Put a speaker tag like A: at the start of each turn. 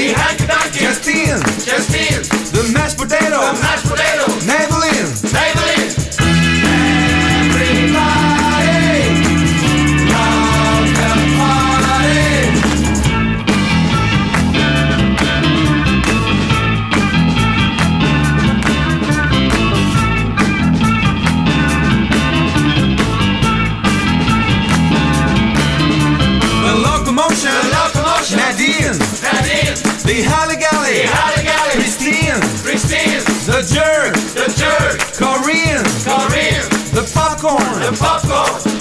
A: the hanky-donkey,
B: Justine,
A: Justine,
B: the mashed potato,
A: the mashed potato,
B: Maybelline,
A: Maybelline. Everybody loves the party.
B: the locomotion, Nadine,
A: Nadine,
B: the Halligalli,
A: the Halligalli,
B: Christine,
A: Christine,
B: the jerk,
A: the jerk,
B: Corinne,
A: Corinne,
B: the popcorn,
A: the popcorn,